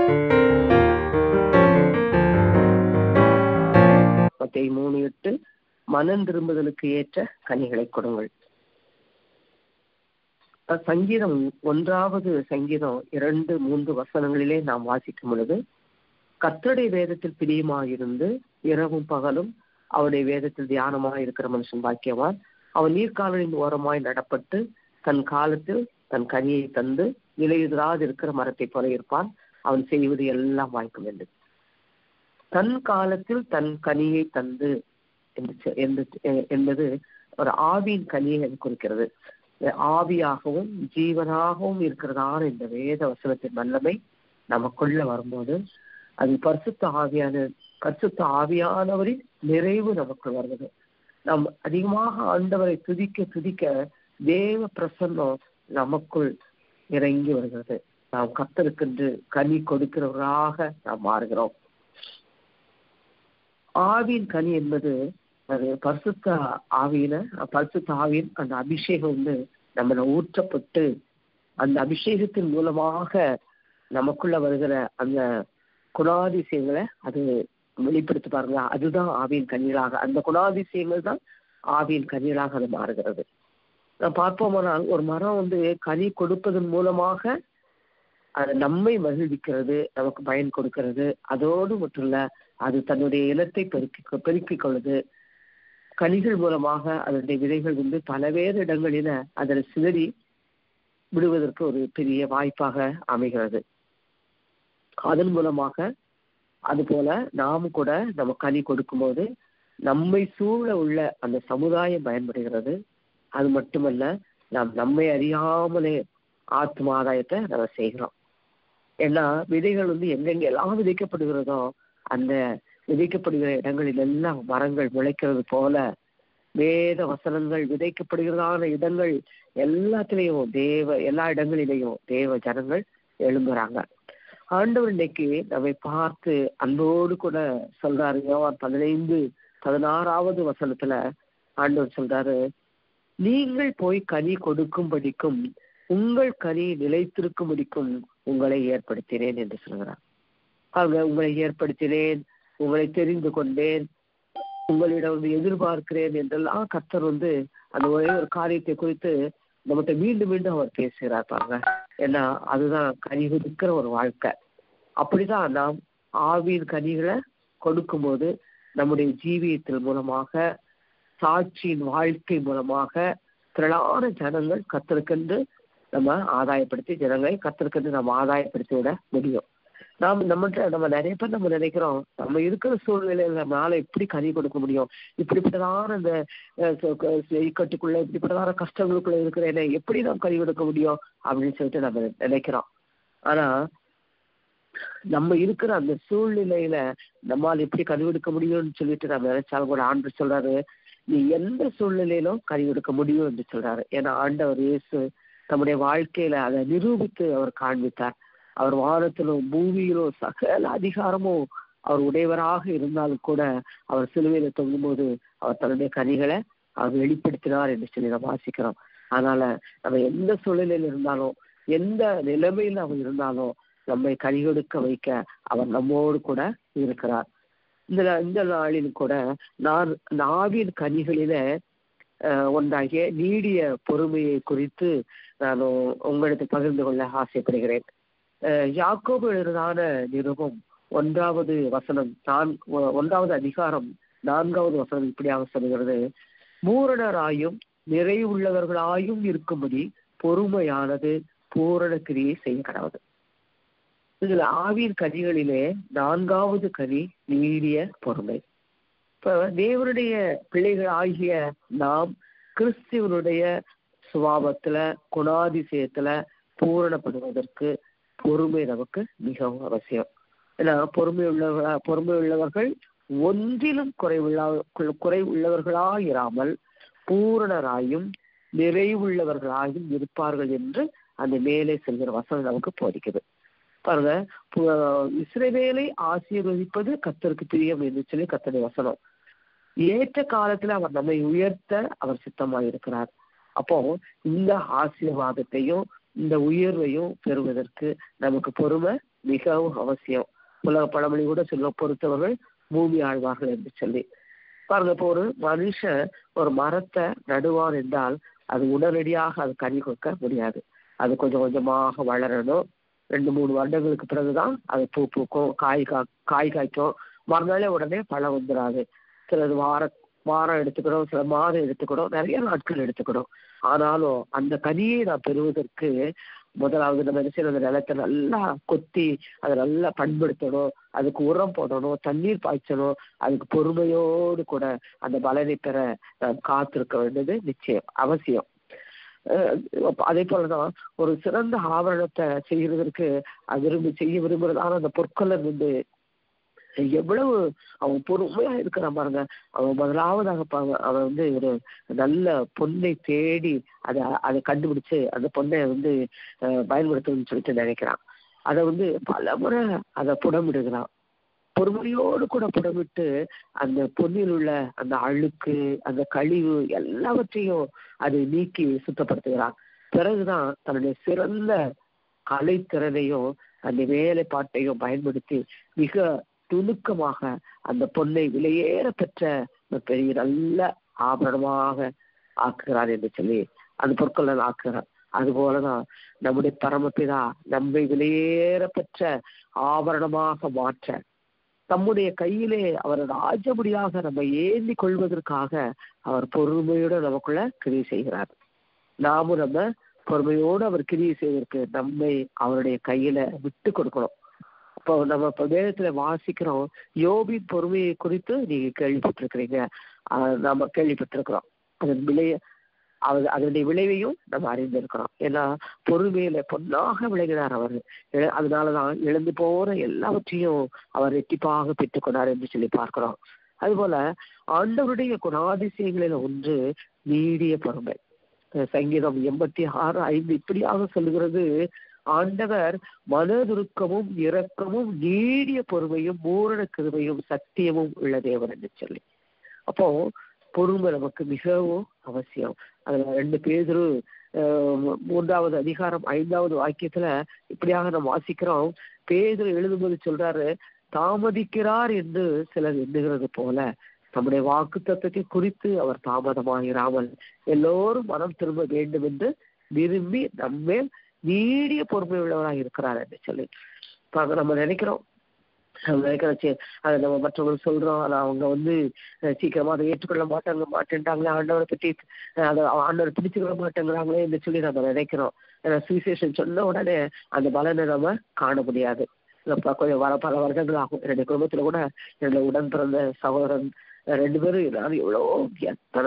மத்தேயு 3:8 மனம் திரும்புதலுக்கு ஏற்ற கனிகளை கொடுங்கள். சங்கீதம் 1 சங்கீதம் 2-3 வசனங்களிலே நாம் வாசிக்கும் பொழுது, கர்த்தருடைய வேதத்தில் பிரியமாயிருந்து இரவும் பகலும் அவருடைய வேதத்தில் தியானமாய் இருக்கிற மனுஷன் பாக்கியவான். அவன் நீர்க்கால்களின் ஓரமாய் நடப்பட்டு தன் காலத்தில் தன் கனியை தந்து நிலையுதிராது இருக்கிற மரத்தை போல இருப்பான். அவன் செய்வது எல்லாம் வாய்க்கும் என்று. தன் காலத்தில் தன் கனியை தந்து என்பது ஒரு ஆவியின் கனியை குறிக்கிறது. ஆவியாகவும் ஜீவனாகவும் இருக்கிறதான இந்த வேத வசனத்தின் வல்லமை நமக்குள்ள வரும்போது அது பரிசுத்த ஆவியானவரின் நிறைவு நமக்குள் வருவது. நாம் அதிகமாக ஆண்டவரை துதிக்க தேவ பிரசன்னம் நமக்குள் இறங்கி வருகிறது. நாம் கர்த்தருக்கென்று கனி கொடுக்கிறவராக நாம் மாறுகிறோம். ஆவியின் கனி என்பது அது பரிசுத்த ஆவியின் அந்த அபிஷேகம் நம்மள ஊற்றப்பட்டு அந்த அபிஷேகத்தின் மூலமாக நமக்குள்ள வருகிற அந்த குணாதிசயங்களை அது வெளிப்படுத்தி பாருங்க. அதுதான் ஆவியின் கனிகளாக, அந்த குணாதிசயங்கள் தான் ஆவியின் கனிகளாக அது மாறுகிறது. நான் பார்ப்போமானால் ஒரு மரம் கனி கொடுப்பதன் மூலமாக அது நம்மை மகிழ்விக்கிறது, நமக்கு பயன் கொடுக்கிறது. அதோடு மட்டும் இல்ல, அது தன்னுடைய இனத்தை பெருக்கிக் கொள்ளுது. கனிகள் மூலமாக அதனுடைய விதைகள் பலவேறு இடங்களில அதில் சிதறி விடுவதற்கு ஒரு பெரிய வாய்ப்பாக அமைகிறது. அதன் மூலமாக அதுபோல நாம் கூட நம்ம கனி கொடுக்கும்போது நம்மை சூழ உள்ள அந்த சமுதாயம் பயன்படுகிறது. அது மட்டுமல்ல, நம்மை அறியாமலே ஆத்ம ஆதாயத்தை நம்ம செய்கிறோம். ஏன்னா விதைகள் எங்கெங்கெல்லாம் விதைக்கப்படுகிறதோ அந்த விதைக்கப்படுகிற இடங்களில் எல்லாம் மரங்கள் முளைக்கிறது போல வேத வசனங்கள் விதைக்கப்படுகிறதான இடங்கள் எல்லாத்திலையும் எல்லா இடங்களிலையும் தேவ ஜனங்கள் எழும்புறாங்க. ஆண்டவர் இன்னைக்கு நம்மை பார்த்து அன்போடு கூட சொல்றாரு. யோவான் 15:16 வசனத்துல ஆண்டவர் சொல்றாரு, நீங்கள் போய் கனி கொடுக்கும்படிக்கும் உங்கள் கனி நிலைத்திருக்கும்படிக்கும் உங்களை ஏற்படுத்தினேன் என்று சொல்கிறார். உங்களை ஏற்படுத்தினேன், உங்களை தெரிந்து கொண்டேன், உங்களிடம் எதிர்பார்க்கிறேன் என்றெல்லாம் கர்த்தர் அந்த ஒரே ஒரு காரியத்தை குறித்து நம்மகிட்ட மீண்டும் மீண்டும் அவர் பேசுகிறார் பாருங்க. ஏன்னா அதுதான் கனி கொடுக்கிற ஒரு வாழ்க்கை. அப்படிதான் நாம் ஆவியின் கனிகளை கொடுக்கும்போது நம்முடைய ஜீவியத்தின் மூலமாக, சாட்சியின் வாழ்க்கை மூலமாக திரளான ஜனங்கள் கர்த்தருக்கென்று நம்ம ஆதாயப்படுத்தி ஜனங்களை கர்த்தருக்கென்று நம்ம ஆதாயப்படுத்தி விட முடியும். நம்ம நிறைய பேர் நம்ம நினைக்கிறோம், நம்ம இருக்கிற சூழ்நிலையில நம்மளால எப்படி கனி கொடுக்க முடியும், இப்படிப்பட்டதான இந்த இக்கட்டுக்குள்ள இப்படிப்பட்டதான கஷ்டங்களுக்குள்ள இருக்கிறேனே எப்படி நாம் கனி கொடுக்க முடியும் அப்படின்னு சொல்லிட்டு நம்ம நினைக்கிறோம். ஆனா நம்ம இருக்கிற அந்த சூழ்நிலையில நம்மால் எப்படி கனி கொடுக்க முடியும்னு சொல்லிட்டு நம்ம நினைச்சாலும் கூட ஆண்டவர் சொல்றாரு, நீ எந்த சூழ்நிலையிலும் கனி கொடுக்க முடியும் என்று சொல்றாரு. ஏன்னா ஆண்டவர் இயேசு நம்முடைய வாழ்க்கையில அதை நிரூபித்து அவர் காண்பித்தார். அவர் வானத்திலும் பூமியிலும் சகல அதிகாரமும் அவர் உடையவராக இருந்தாலும் கூட அவர் சிலுவையில தொங்கும்போது அவர் தன்னுடைய கனிகளை அவர் வெளிப்படுத்தினார் என்று சொல்லி நம்ம வாசிக்கிறோம். அதனால நம்ம எந்த சூழ்நிலையில இருந்தாலும், எந்த நிலைமையில அவர் இருந்தாலும் நம்மை கனி கொடுக்க வைக்க அவர் நம்மோடு கூட இருக்கிறார். இந்த நாளில் கூட நான் ஆவியின் கனிகளில ஒன்றாகிய நீடிய பொறுமையை குறித்து நான் உங்களுக்கு பகிர்ந்து கொள்ள ஆசைப்படுகிறேன். யாக்கோபு எழுதான நிருபம் 1வது வசனம் 1வது அதிகாரம் 4வது வசனம் இப்படியாக சொல்கிறது, பூரணராயும் நிறைவுள்ளவர்களாயும் இருக்கும்படி பொறுமையானது பூரண கிரியை செய்ய கடவுது. இதுல ஆவியின் கனிகளிலே 4வது கனி நீடிய பொறுமை. இப்ப தேவனுடைய பிள்ளைகள் ஆகிய நாம் கிறிஸ்துவனுடைய சுபாவத்துல குணாதிசயத்துல பூரணப்படுவதற்கு பொறுமை நமக்கு மிகவும் அவசியம். ஏன்னா பொறுமை உள்ளவர்கள் ஒன்றிலும் குறைவுள்ளவர்களாயிராமல் பூரணராயும் நிறைவுள்ளவர்களாயும் இருப்பார்கள் என்று அந்த மேலே செல்கிற வசனம் நமக்கு போதிக்குது. பாருங்க, இஸ்ரவேலை ஆசீர்வதிப்பது கர்த்தருக்கு பிரியம் என்று சொல்லி கர்த்தருடைய வசனம். ஏற்ற காலத்துல அவர் நம்மை உயர்த்த அவர் சித்தமாக இருக்கிறார். அப்போ இந்த ஆசீர்வாதத்தையும் இந்த உயர்வையும் பெறுவதற்கு நமக்கு பொறுமை மிகவும் அவசியம். உலக பழமொழி கூட சொல்ல பொறுத்தவர்கள் பூமி ஆழ்வார்கள் என்று சொல்லி பாருங்க. இப்போ ஒரு மனுஷன் ஒரு மரத்தை நடுவான் என்றால் அது உடனடியாக அது கனி கொடுக்க முடியாது. அது கொஞ்சம் கொஞ்சமாக வளரணும். 2-3 வருடங்களுக்கு பிறகுதான் அது பூ பூக்கும், காய் காய்க்கும். மறுநாளே உடனே பழம் வந்துடாது. சிலது வாரம் எடுத்துக்கணும், சில மாதம் எடுத்துக்கணும், நிறைய நாட்கள் எடுத்துக்கணும். ஆனாலும் அந்த கனியை நான் பெறுவதற்கு முதலாவது நம்ம என்ன செய்யணும், அந்த நிலத்தை நல்லா கொத்தி அதை நல்லா பண்படுத்தணும், அதுக்கு உரம் போடணும், தண்ணீர் பாய்ச்சணும். அதுக்கு பொறுமையோடு கூட அந்த பலனை பெற நாம் காத்திருக்க வேண்டியது நிச்சயம் அவசியம். அதே போலதான் ஒரு சிறந்த ஆவரணத்தை செய்யறதற்கு செய்ய விரும்புறதான அந்த பொற்கொள்ளர் எவ்வளவு அவன் பொறுமையா இருக்கிறான் பாருங்க. அவன் முதலாவதாக அவன் ஒரு நல்ல பொண்ணை தேடி அதை கண்டுபிடிச்சு அந்த பொண்ணை பயன்படுத்தணும்னு சொல்லிட்டு நினைக்கிறான். அதை பல முறை அதை புடமிடுகிறான். பொறுமையோடு கூட புடமிட்டு அந்த பொன்னில் உள்ள அந்த அழுக்கு, அந்த கழிவு எல்லாவற்றையும் அதை நீக்கி சுத்தப்படுத்துகிறான். பிறகுதான் தன்னுடைய சிறந்த கலைத்திறனையும் அந்த வேலைப்பாட்டையும் பயன்படுத்தி மிக துணுக்கமாக அந்த பொன்னை விலையேற பெற்ற பெரிய நல்ல ஆபரணமாக ஆக்குகிறார் என்று சொல்லி அந்த பொற்களை ஆக்குகிறார். அதுபோலதான் நம்முடைய பரமபிதா நம்மை விலையேற பெற்ற ஆபரணமாக மாற்ற தம்முடைய கையிலே அவர் ராஜபடியாக நம்ம ஏந்தி கொள்வதற்காக அவர் பொறுமையோடு நமக்குள்ள கிரியை செய்கிறார். நாமும் நம்ம பொறுமையோடு அவர் கிரியை செய்வதற்கு நம்மை அவருடைய கையில விட்டு கொடுக்கணும். இப்போ நம்ம இப்போ வேதத்துல வாசிக்கிறோம், யோபின் பொறுமையை குறித்து நீங்க கேள்விப்பட்டிருக்கிறீங்க, நம்ம கேள்விப்பட்டிருக்கிறோம். அதனுடைய விளைவையும் நம்ம அறிந்திருக்கிறோம். ஏன்னா பொறுமையில பொன்னாக விளங்கினார் அவர். அதனாலதான் இழந்து போற எல்லாவற்றையும் அவர் ரெட்டிப்பாக பெற்றுக்கொண்டார் என்று சொல்லி பார்க்கிறோம். அதுபோல ஆண்டவருடைய குணாதிசயங்களில் ஒன்று நீடிய பொறுமை. சங்கீதம் 86:5 இப்படியாக சொல்லுகிறது, ஆண்டவர் மனதுருக்கமும் இரக்கமும் நீடிய பொறுமையும் பூரண கிருபையும் சத்தியமும் உள்ள தேவன் என்று சொல்லி. அப்போ பொறுமை நமக்கு மிகவும் அவசியம். அதுல 2 பேதுரு 3வது அதிகாரம் 5வது வாக்கியத்துல இப்படியாக நம்ம வாசிக்கிறோம். பேதுரு எழுதும்போது சொல்றாரு, தாமதிக்கிறார் என்று சிலர் எண்ணுகிறது போல நம்முடைய வாக்கு தத்தத்தை குறித்து அவர் தாமதமாகிறாமல் எல்லோரும் மனம் திரும்ப வேண்டும் என்று விரும்பி நம்மேல் நீடிய பொறுமை உள்ளவராக இருக்கிறார் என்று சொல்லி நம்ம நினைக்கிறோம். அதை நம்ம மற்றவங்களுக்கு சொல்றோம், அதை அவங்க சீக்கிரமா அதை ஏற்றுக்கொள்ள மாட்டேன்ட்டாங்களே, ஆண்டவரை பற்றி ஆண்டவரை பிடிச்சுக்கொள்ள மாட்டேங்கிறாங்களே என்று சொல்லி நம்ம நினைக்கிறோம். ஏன்னா சுவிசேஷன் சொன்ன உடனே அந்த பலனை நம்ம காண முடியாது. கொஞ்சம் பல வருடங்கள் ஆகும். என்னுடைய குடும்பத்துல கூட என்னுடைய உடன் பிறந்த சகோதரன் 2 பேரும் நான் எத்தனை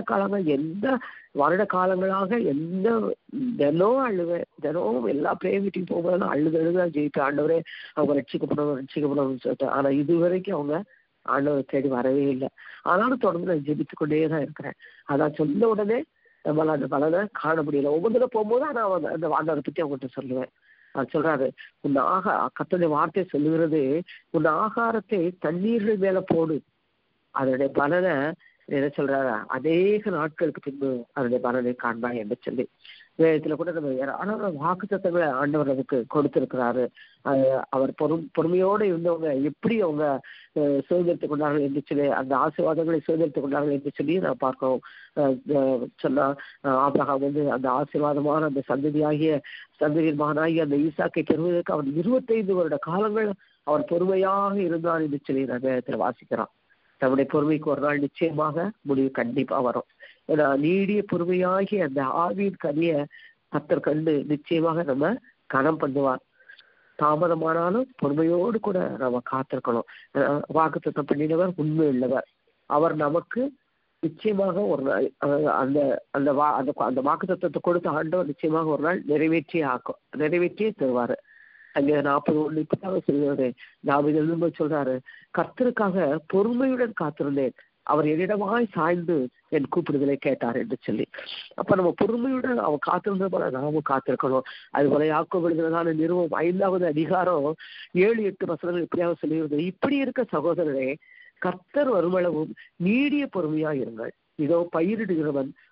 வருட காலங்களாக தினம் அழுவேன். தினம் எல்லா பிரேயர் மீட்டிங் போகும்போது அழுதான் ஜெயிப்பேன், ஆண்டவரே அவங்க ரட்சிக்கப்படணும்னு சொல்லிட்டு. ஆனா இதுவரைக்கும் அவங்க ஆண்டவரை தேடி வரவே இல்லை. ஆனாலும் தொடர்ந்து நான் ஜெபித்து கொண்டே தான் இருக்கிறேன். அதான் சொன்ன உடனே நம்மளால அந்த பலனை காண முடியல. ஒவ்வொரு போகும்போது நான் அந்த ஆண்டவரை பத்தி அவங்ககிட்ட சொல்லுவேன். அது சொல்றாரு, கர்த்தருடைய வார்த்தை சொல்லுகிறது, உன் ஆகாரத்தை தண்ணீர்கள் மேல போடு, அதனுடைய பலனை என்ன சொல்றாரு, அநேக நாட்களுக்கு பின்பு அதனுடைய பலனை காண்பாய் என்று சொல்லி வேதத்துல கூட நம்ம ஏராளமான வாக்கு தத்தங்களை ஆண்டவர் நமக்கு கொடுத்திருக்கிறாரு. அவர் பொறுமையோடு இருந்தவங்க எப்படி அவங்க சுதந்திரத்துக் கொண்டார்கள் என்று சொல்லி, அந்த ஆசீர்வாதங்களை சுதந்திரத்துக் கொண்டார்கள் என்று சொல்லி நான் பார்க்கிறோம். சொன்னா ஆபிரகாம் அந்த ஆசீர்வாதமான அந்த சந்ததியின் மகனாகிய அந்த ஈசாக்கை பெறுவதற்கு அவர் 25 வருட காலங்கள் அவர் பொறுமையாக இருந்தார் என்று சொல்லி நான் வேதத்துல வாசிக்கிறோம். நம்முடைய பொறுமைக்கு ஒரு நாள் நிச்சயமாக முடிவு கண்டிப்பா வரும். ஏன்னா நீடிய பொறுமையாகி அந்த ஆவியின் கனிய கர்த்தர் கண்டு நிச்சயமாக நம்ம கனம் பண்ணுவார். தாமதமானாலும் பொறுமையோடு கூட நம்ம காத்திருக்கணும். வாக்குத்தத்தம் பண்ணினவர் உண்மை உள்ளவர். அவர் நமக்கு நிச்சயமாக ஒரு நாள் அந்த வாக்குத்தத்தத்தை கொடுத்த ஆண்டவர் நிச்சயமாக ஒரு நாள் நிறைவேற்றியே தருவாரு. அங்கே 40 இப்படியாக சொல்கிறது. தாவீது எழுதும்போது சொல்றாரு, கர்த்தருக்காக பொறுமையுடன் காத்திருந்தேன், அவர் என்னிடமாய் சாய்ந்து என் கூப்பிடுதலை கேட்டார் என்று சொல்லி. அப்ப நம்ம பொறுமையுடன் அவன் காத்திருந்தது போல நாமும் காத்திருக்கணும். அது போல யாக்கோபு எழுதுனதான நிறுவனம் 5வது அதிகாரம் 7-8 வசனங்கள் இப்படியாக சொல்லுகிறது, இப்படி இருக்க சகோதரரே, கர்த்தர் வருமளவும் நீடிய பொறுமையா இருங்கள். இதோ பயிரிடுகிறவன்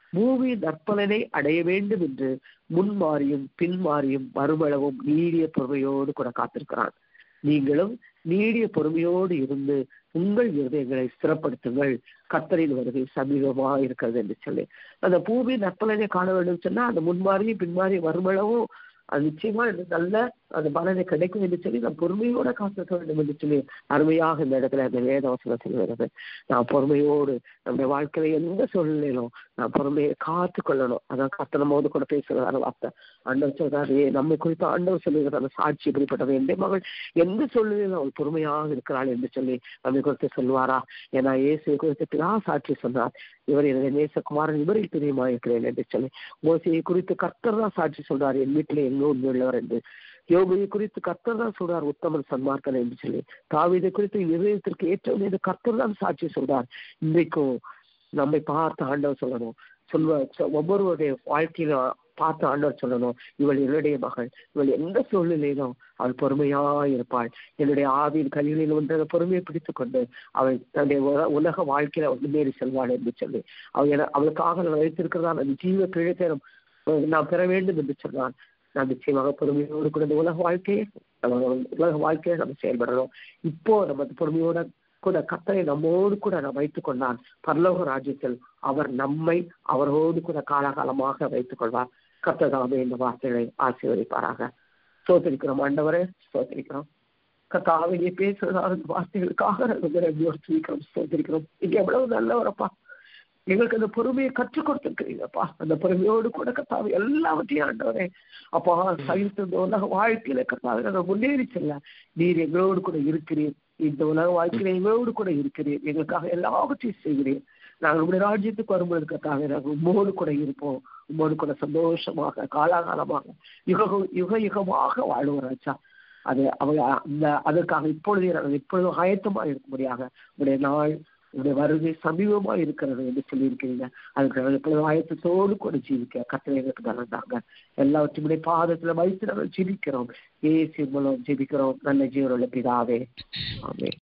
பூமி நற்பலனை அடைய வேண்டும் என்று முன்மாறியும் பின்மாறியும் மறுமளவும் நீடிய பொறுமையோடு கூட காத்திருக்கிறான். நீங்களும் நீடிய பொறுமையோடு இருந்து உங்கள் இருதயங்களை ஸ்திரப்படுத்துங்கள், கர்த்தரின் வருகை சமீபமா இருக்கிறது என்று சொல்லி அந்த பூமி நற்பலனை காண வேண்டும் சொன்னா அந்த முன்மாறியும் பின்மாறியும் மறுமளவும் அது நிச்சயமா நல்ல அந்த பலனை கிடைக்கும் என்று சொல்லி நாம் பொறுமையோட காத்திருக்க வேண்டும் என்று சொல்லி அருமையாக இந்த இடத்துல அந்த வேதவசனம் சொல்கிறது. நான் பொறுமையோடு நம்முடைய வாழ்க்கையில எந்த சூழ்நிலையிலும் நான் பொறுமையை காத்து கொள்ளணும். அதான் கர்த்தர் போது கூட பேசுகிறார் வார்த்தை. ஆண்டவர் சொல்றாரு, நம்மை குறித்து ஆண்டவர் சொல்லுகிற அந்த சாட்சி இப்படிப்பட்டது, எந்த மகள் எந்த சூழ்நிலையிலும் அவள் பொறுமையாக இருக்கிறாள் என்று சொல்லி நம்மை குறித்து சொல்வாரா? ஏன்னா இயேசுவை குறித்து பிதா சாட்சி சொன்னார், இவர் என்னுடைய நேசகுமாரன், இவரில் பிரியமா இருக்கிறேன் என்று சொல்லி. மோசையை குறித்து கர்த்தர் தான் சாட்சி சொல்றார், என் வீட்டிலே எங்க உண்மையுள்ளவர் என்று. யோபுவை குறித்து கர்த்தர் தான் சொல்றார், உத்தமன் சன்மார்க்கன் என்று சொல்லி. தாவீதை குறித்து இதயத்திற்கு ஏற்றவன் என்று கர்த்தர் தான் சாட்சி சொல்றார். இன்றைக்கும் நம்மை பார்த்து ஆண்டவர் சொல்லணும், ஒவ்வொருவருடைய வாழ்க்கையில பார்த்து ஆண்டவர் சொல்லணும், இவள் என்னுடைய மகள், இவள் எந்த சூழ்நிலையிலும் அவள் பொறுமையா இருப்பாள், என்னுடைய ஆவியின் கைகளில் ஒன்றை பொறுமையை பிடித்துக் கொண்டு அவள் தன்னுடைய உலக வாழ்க்கையில முன்னேறி செல்வாள் என்று சொல்லி அவளுக்காக நான் வைத்திருக்கிறதான அந்த ஜீவ பிழைத்தை நாம் பெற வேண்டும் என்று சொன்னான். நாம் நிச்சயமாக பொறுமையோடு கூட இந்த உலக வாழ்க்கையை நம்ம செயல்படணும். இப்போ நம்ம பொறுமையோட கூட கர்த்தரை நம்மோடு கூட நாம் வைத்துக் கொண்டால் பரலோக ராஜ்யத்தில் அவர் நம்மை அவரோடு கூட காலகாலமாக வைத்துக் கொள்வார். கர்த்தர் தாமே இந்த வார்த்தைகளை ஆசீர்வதிப்பாராக. ஸ்தோத்திரிக்கிறோம் ஆண்டவரே, ஸ்தோத்திரிக்கிறோம் கர்த்தாவே, நீ பேசுறதான இந்த வார்த்தைகளுக்காக ஸ்தோத்திரிக்கிறோம். இங்க எவ்வளவு நல்லவரப்பா, எங்களுக்கு அந்த பொறுமையை கற்றுக் கொடுத்திருக்கிறீங்கப்பா. அந்த பொறுமையோடு கூட கர்த்தாவே எல்லாவற்றையும் ஆண்டவரே அப்பா சகித்து இந்த உலக வாழ்க்கையில கர்த்தாவே நாங்கள் முன்னேறி செல்ல நீர் எங்களோடு கூட இருக்கிறீர். இந்த உலக வாழ்க்கையில எங்களோடு கூட இருக்கிறீர், எங்களுக்காக எல்லாவற்றையும் செய்கிறீர். நாங்கள் உங்களுடைய ராஜ்யத்துக்கு வரும்போது கர்த்தாவே நாங்கள் உம்மோடு கூட இருப்போம், உம்மோடு கூட சந்தோஷமாக காலாகாலமாக யுக யுகமாக வாழ்வோராச்சா. அது அதற்காக இப்பொழுதே நாங்கள் இப்பொழுதும் ஆயத்தமாக இருக்கும்படியாக உங்களுடைய நாள் உங்களுடைய வருகை சமீபமா இருக்கிறது என்று சொல்லியிருக்கிறீங்க. அதுக்கு நாங்கள் இப்பொழுது ஆயத்தத்தோடு கூட ஜீவிக்க கர்த்தர் எங்களுக்கு பலந்தாங்க. எல்லாவற்றையும் பாதத்துல வைத்து நாங்கள் ஜீவிக்கிறோம், இயேசு மூலம் ஜீவிக்கிறோம் நல்ல ஜீவனுள்ள பிதாவே, ஆமென்.